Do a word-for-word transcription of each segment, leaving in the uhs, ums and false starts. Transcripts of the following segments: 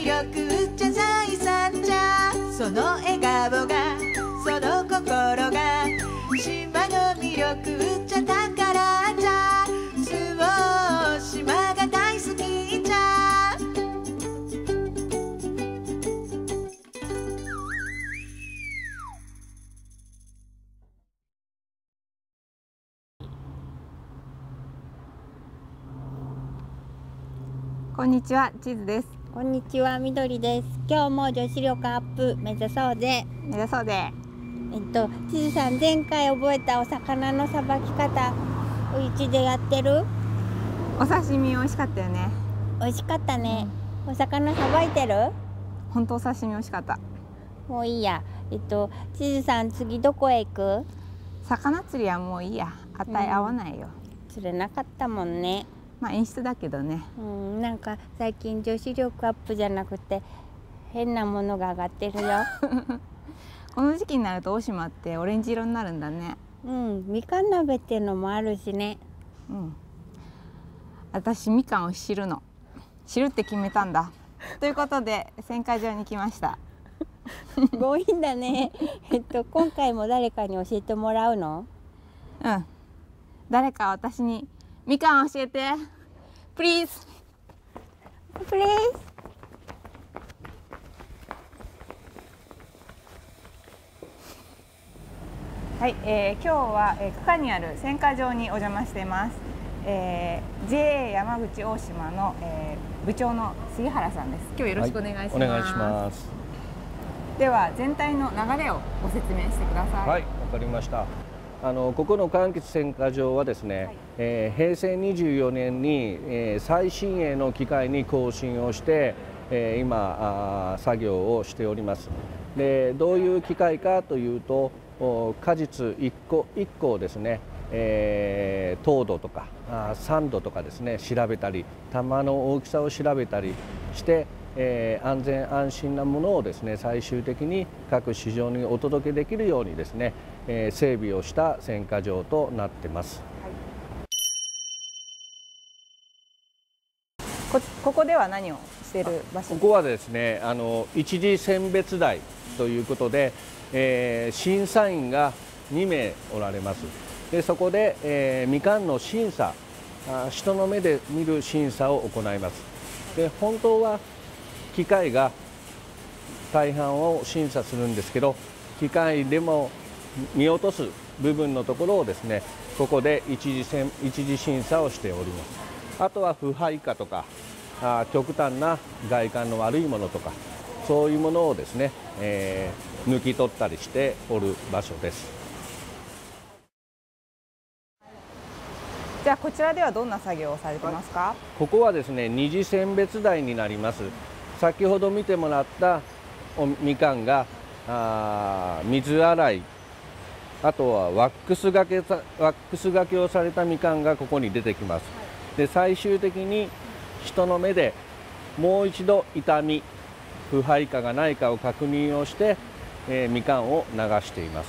力じゃ財産じゃ、その笑顔がその心が島の魅力じゃ宝じゃ、周防島が大好きじゃ。 こんにちは、地図です。 こんにちは、みどりです。今日も女子力アップ目指そうぜ。 目指そうで。 えっと、地図さん、前回覚えたお魚のさばき方、お家でやってる？ お刺身美味しかったよね。 美味しかったね。うん、お魚さばいてる？ 本当お刺身美味しかった。 もういいや。えっと、地図さん、次どこへ行く？ 魚釣りはもういいや。あたい合わないよ。 うん、釣れなかったもんね。 まあ演出だけどね。 うん、なんか最近女子力アップじゃなくて変なものが上がってるよ。 この時期になると大島ってオレンジ色になるんだね。 うん、みかん鍋っていうのもあるしね。 うん。私みかんを知るの。知るって決めたんだ。ということで旋回場に来ました。 強引だね。えっと今回も誰かに教えてもらうの？ うん。誰か私にみかん教えて。プリーズ。 プリーズ。 はい、えー、今日は、えー、区間にある選果場にお邪魔しています。えー、ジェーエー 山口大島の、えー、部長の杉原さんです。今日よろしくお願いします。 はい、お願いします。 では全体の流れをご説明してください。 はい、わかりました。あのここの柑橘選果場はですね、はい、えー、へいせいにじゅうよねんに、えー、最新鋭の機械に更新をして、えー、今あ作業をしております。で、どういう機械かというと、果実一個一個をですね、えー、糖度とかあ酸度とかですね調べたり、玉の大きさを調べたりして、えー、安全安心なものをですね最終的に各市場にお届けできるようにですね、えー、整備をした選果場となってます。 はい、こ, ここでは何をしている場所ですか？ ここはですね、あの一次選別台ということで、えー、審査員がにめいおられます。でそこで、えー、みかんの審査、あ人の目で見る審査を行います。で本当は機械が大半を審査するんですけど、機械でも見落とす部分のところをですねここで一次選一次審査をしております。あとは腐敗化とかあ極端な外観の悪いものとかそういうものをですね、えー、抜き取ったりしておる場所です。 じゃあこちらではどんな作業をされてますか？ ここはですね二次選別台になります。先ほど見てもらったみかんがあ水洗い、あとはワックスがけワックスがけをされたみかんがここに出てきます。で最終的に人の目でもう一度傷み腐敗化がないかを確認をして、えー、みかんを流しています。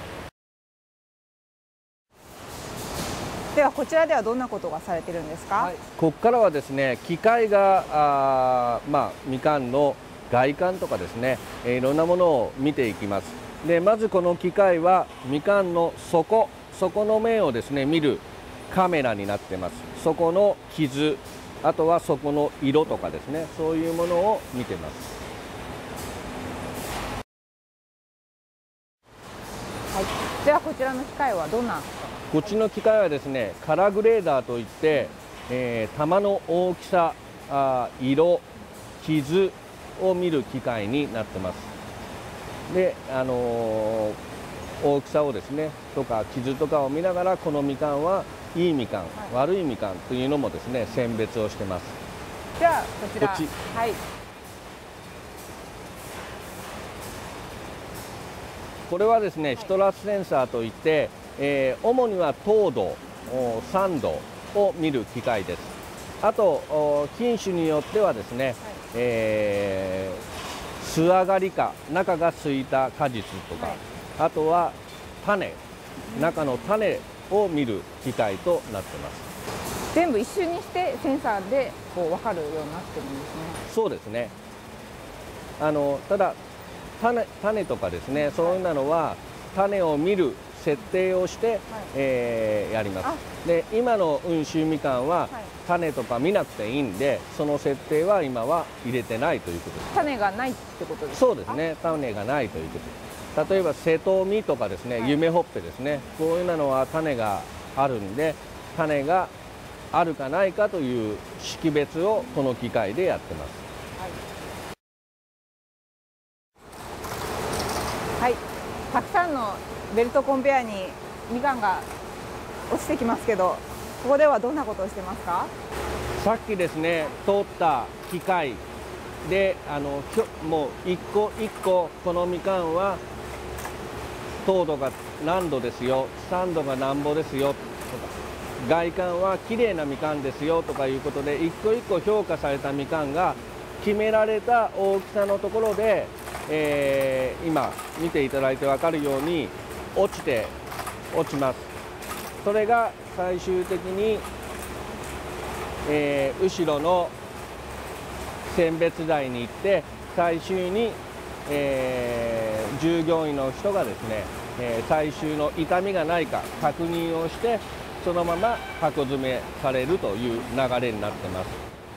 ではこちらではどんなことがされてるんですか？はい、 ここからはですね機械があ、まあ、みかんの外観とかですね、えー、いろんなものを見ていきます。でまずこの機械はみかんの底底の面をですね見るカメラになってます。底の傷、あとは底の色とかですねそういうものを見てます。 はい、ではこちらの機械はどんな？ こっちの機械はですねカラーグレーダーといって、えー、玉の大きさ、あ色、傷を見る機械になってます。で、あのー、大きさをですねとか傷とかを見ながらこのみかんはいいみかん、はい、悪いみかんというのもですね選別をしてます。 じゃあこちらこっち、 はい、 これはですね、はい、シトラスセンサーといって、えー、主には糖度、酸度を見る機械です。あと品種によってはですね、はい、えー、素上がりか中がすいた果実とか、はい、あとは種、中の種を見る機械となってます。 全部一瞬にしてセンサーでこう分かるようになってるんですね。 そうですね。 あのただ 種, 種とかですね、そういうのは種を見る設定をして、はい、えー、やります。で今の温州みかんは、はい、種とか見なくていいんで、その設定は今は入れてないということです。 種がないってことですか？ そうですね、種がないということです。例えば瀬戸実とかですね、はい、夢ほっぺですね、こういうのは種があるんで、種があるかないかという識別をこの機械でやってます。 はい、はい、たくさんのベルトコンベヤーにみかんが落ちてきますけど、ここではどんなことをしてますか？ さっきですね、通った機械であのもう一個一個このみかんは糖度が何度ですよ、酸度が何ぼですよとか、外観は綺麗なみかんですよとかいうことで、一個一個評価されたみかんが決められた大きさのところで、えー、今見ていただいて分かるように落ちて落ちます。それが最終的に、えー、後ろの選別台に行って、最終に、えー、従業員の人がですね、えー、最終の傷みがないか確認をして、そのまま箱詰めされるという流れになってます。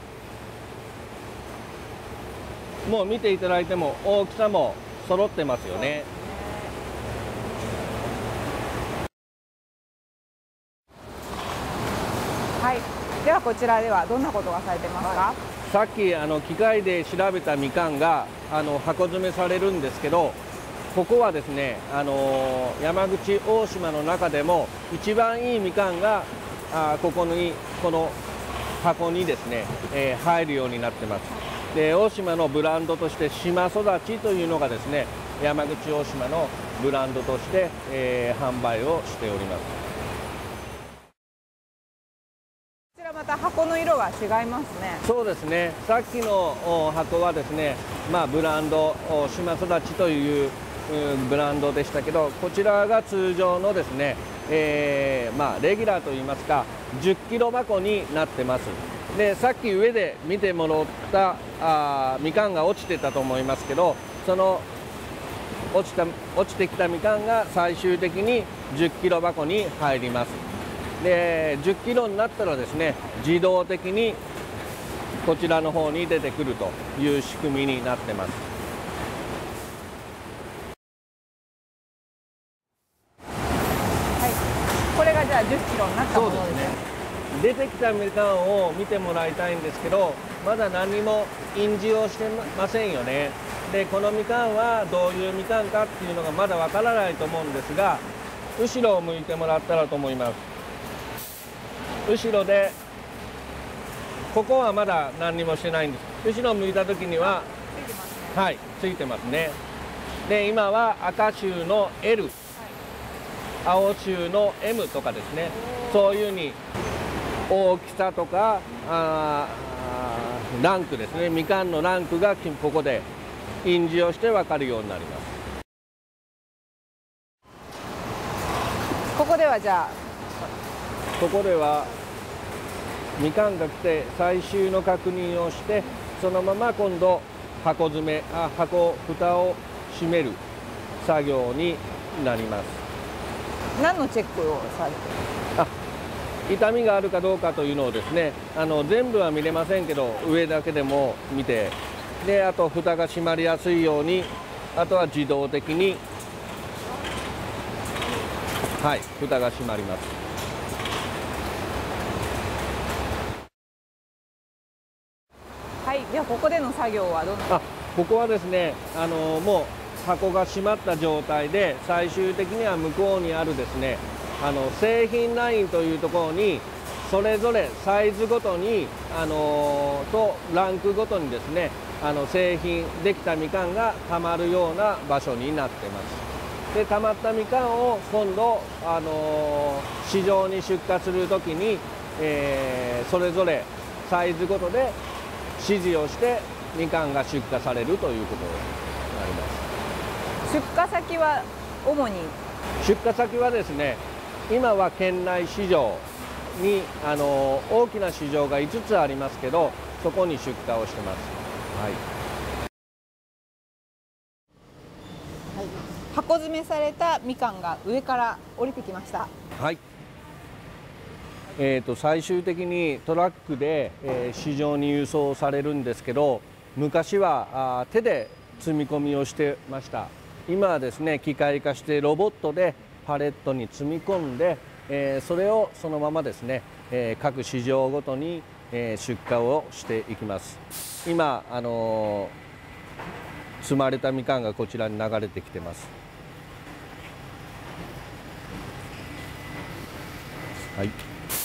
もう見ていただいても大きさも揃ってますよね。 はい、ではこちらではどんなことがされてますか？はい、 さっきあの機械で調べたみかんがあの箱詰めされるんですけど、ここはですね、あの山口大島の中でも一番いいみかんがあここにこの箱にですね、えー、入るようになってます。で大島のブランドとして島育ちというのがですね、山口大島のブランドとして、えー、販売をしております。 こちらまた箱の色が違いますね。 そうですね、さっきの箱はですね、まあ、ブランド島育ちというブランドでしたけど、こちらが通常のですね、えーまあ、レギュラーといいますかじゅっキロ箱になってます。でさっき上で見てもらったあみかんが落ちてたと思いますけど、その落ちた落ちてきたみかんが最終的にじゅっキロ箱に入ります。でじゅっキロになったらですね、自動的にこちらの方に出てくるという仕組みになってます。 これがじゃあじゅっキロになったものですね。 出てきたみかんを見てもらいたいんですけど、まだ何も印字をしてませんよね。でこのみかんはどういうみかんかっていうのがまだわからないと思うんですが、後ろを向いてもらったらと思います。後ろでここはまだ何にもしてないんです。後ろを向いた時にははい、ついてますね。で今は赤州の エル、青州の エム とかですね、そういうふうに大きさとかあランクですね、みかんのランクがここで印字をして分かるようになります。 ここではじゃあここではみかんが来て最終の確認をして、そのまま今度箱詰めあ箱蓋を閉める作業になります。 何のチェックをされてあ傷みがあるかどうかというのをですね、あの全部は見れませんけど、上だけでも見て、であと蓋が閉まりやすいように、あとは自動的にはい蓋が閉まります。 はい、ではここでの作業はどんな？ あここはですね、あのもう箱が閉まった状態で、最終的には向こうにあるですね、あの製品ラインというところにそれぞれサイズごとにあのとランクごとにですね、あの製品できたみかんがたまるような場所になってます。でたまったみかんを今度あの市場に出荷するときに、えー、それぞれサイズごとで指示をしてみかんが出荷されるということになります。 出荷先は主に出荷先はですね、今は県内市場にあの大きな市場がいつつありますけど、そこに出荷をしてます。はい。 箱詰めされたみかんが上から降りてきました。 はい。えーと最終的にトラックで、えー、市場に輸送されるんですけど、昔はあ手で積み込みをしてました。今はですね、機械化してロボットでパレットに積み込んで、えー、それをそのままですね、えー、各市場ごとに、えー、出荷をしていきます。今、あのー、積まれたみかんがこちらに流れてきてます。はい。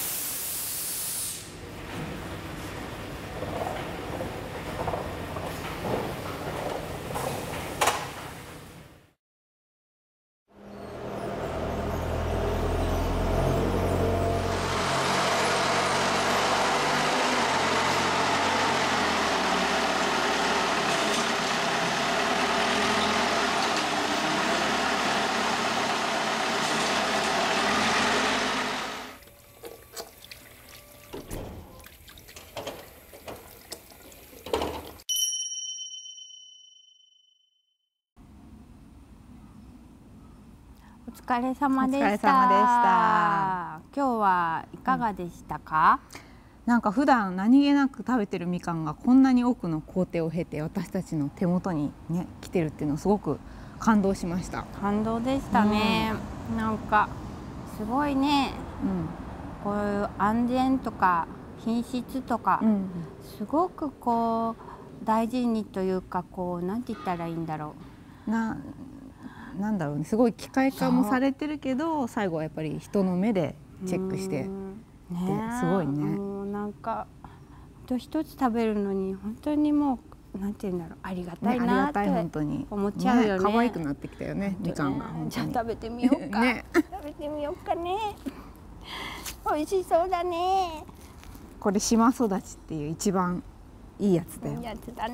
お疲れ様でした。 お疲れ様でした。 今日はいかがでしたか？ うん、なんか普段何気なく食べてるみかんがこんなに多くの工程を経て私たちの手元にね来てるっていうのをすごく感動しました。 感動でしたね。うん、なんかすごいね。うん、こういう安全とか品質とか、うん、すごくこう大事にというか、こうなんて言ったらいいんだろう。 ななんだろうね、すごい機械化もされてるけど最後はやっぱり人の目でチェックしてってすごいね。 もうなんか一つ食べるのに本当にもうなんていうんだろう、ありがたいなって思っちゃうよね。 可愛くなってきたよね、みかんが。 じゃあ食べてみようか。ね、食べてみようかね。美味しそうだね。 これ島育ちっていう一番いいやつだよ。 いいやつだね。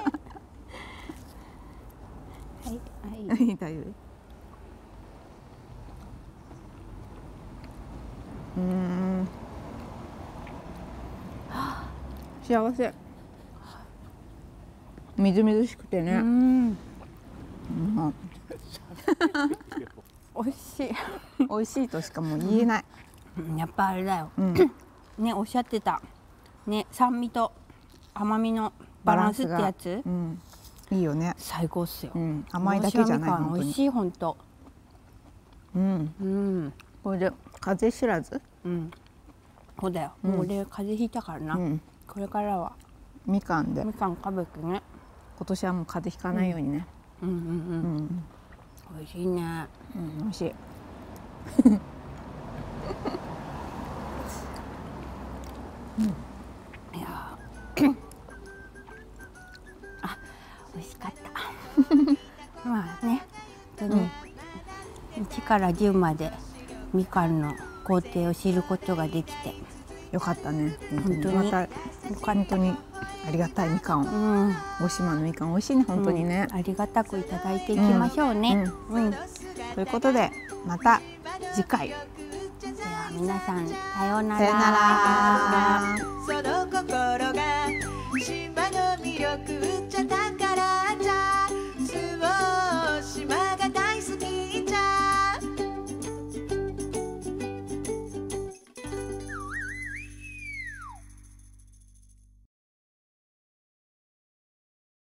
はいはい。大丈夫。うん。幸せ。みずみずしくてね。うん。うん、 美味しい。 美味しいとしかもう言えない。 うん、やっぱあれだよ。うん、ね、おっしゃってた。ね、酸味と甘みのバランスってやつ。うん、 いいよね。 最高っすよ。うん、 甘いだけじゃない。 美味しい本当。 うん。うん。これで風邪知らず。 うん。そうだよ。うん、もう俺風邪ひいたからな。うん、これからはみかんで。 みかん食べてね。 今年はもう風邪ひかないようにね。 うんうんうんうん。美味しいね。 うん、美味しい。 うん、いやあ、美味しかった。まあね、本当にいちからじゅうまでみかんの工程を知ることができてよかったね。 本当にまた本当にありがたいみかんを、うん、大島のみかん美味しいね、本当にね、 うん、ありがたくいただいていきましょうね。 うんうんうん、ということでまた次回。 では皆さんさようなら。 さようなら。 その心が島の魅力じゃ